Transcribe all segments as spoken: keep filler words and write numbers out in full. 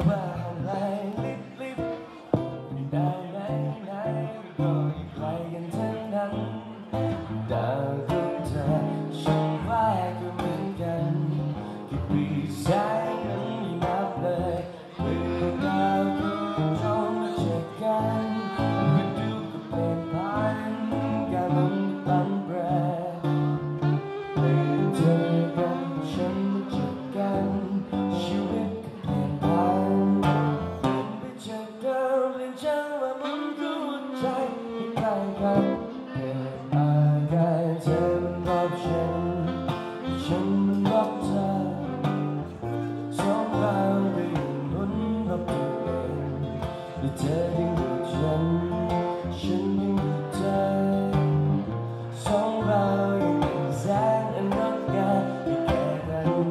ว่าอะไรลิบลิบไม่ได้ไหนไหนก็อีกไกลกันทั้งนั้นดาวของเธอช่างว่าก็เหมือนกันกี่ปีแสนนั้นไม่นับเลยเมื่อดาวคือจงมาเจอกันมาดูก็เปลี่ยนผ่านการหมุนพันแปรเมื่อเจอกันฉันมาเจอกันชีวิตก็เปลี่ยนผ่านไปจากเดิมเปลี่ยนจังว่ามันรู้ใจไม่ใกล้กันเกิดอาการเธอมันบอกฉันฉันมันบอกเธอสองเราได้ยินลุ้นรับตัวเองและเธอยังดูฉันฉันยังดูเธอสองเรายังเป็นแสงอันงดงามที่แก่กัน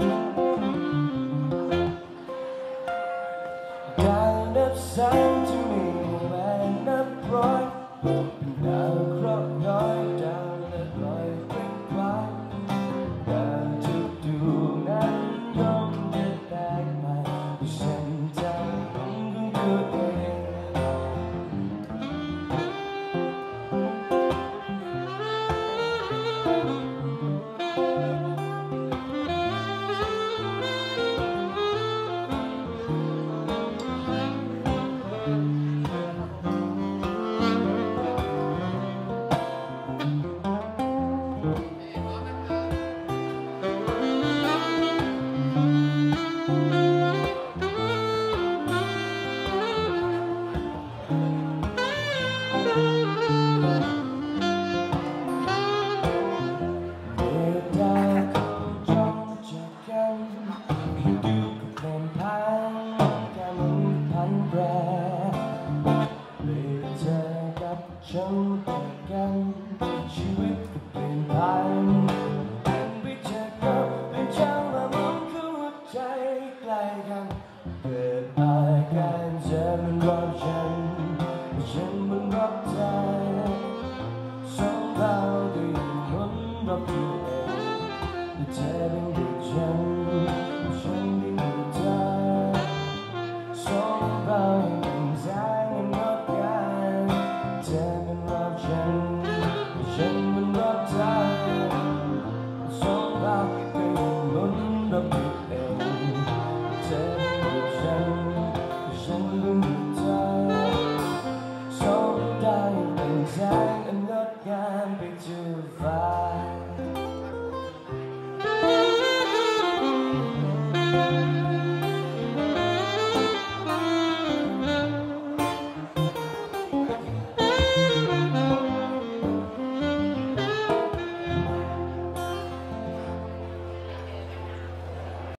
การนับแสงที่มีแรงนับร้อยเป็นดาวเคราะห์น้อยดาวเล็กลอยคลิกคล้ายดาวทุกดวงนั้นย่อมจะแตกไปด้วยเส้นทางของตัวเองฉันเจอกันชีวิตก็เปลี่ยนผ่านเป็นไปจากเดิมเป็นจังว่ามันคือหัวใจใกล้กันเกิดอาการเธอมันบอกฉันฉันมันบอกเธอสองเราได้ยินมันบอกตัวเองและเธอยังดูฉันฉันยังดูเธอสองเรายังเป็นแสงอันงดงามเธอมันรักฉันฉันมันรักเธอสองเราก็ยังลุ้นรับตัวเองเธอยังดูฉันฉันยังดูเธอสองเรายังเป็นแสงอันงดงามไปทั่วฟ้า